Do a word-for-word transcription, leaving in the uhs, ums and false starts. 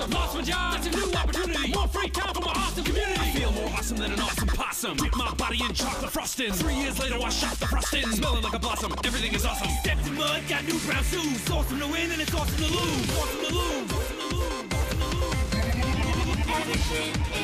awesome. Lost my job, that's a new opportunity. More free time for my awesome community. I feel more awesome than an awesome possum. Dip my body in chocolate frosting. Three years later, I shot the frosting. Smelling like a blossom, everything is awesome. Stepped in mud, got new brown shoes. Awesome to win and it's awesome to lose. Awesome to lose. Awesome to lose. Awesome to lose. Everything